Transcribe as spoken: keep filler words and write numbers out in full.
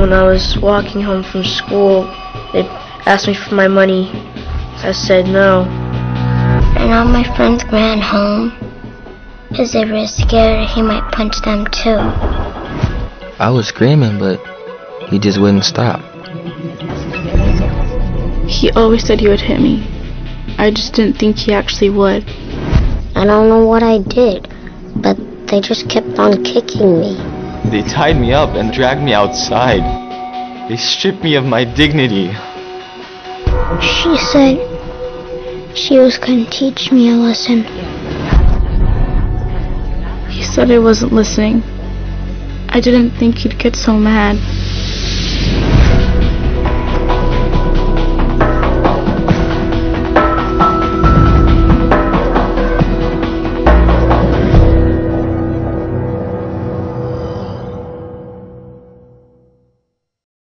when I was walking home from school, they asked me for my money. I said no. And all my friends ran home because they were scared he might punch them too. I was screaming, but he just wouldn't stop. He always said he would hit me. I just didn't think he actually would. I don't know what I did, but they just kept on kicking me. They tied me up and dragged me outside. They stripped me of my dignity. She said she was going to teach me a lesson. He said I wasn't listening. I didn't think he'd get so mad.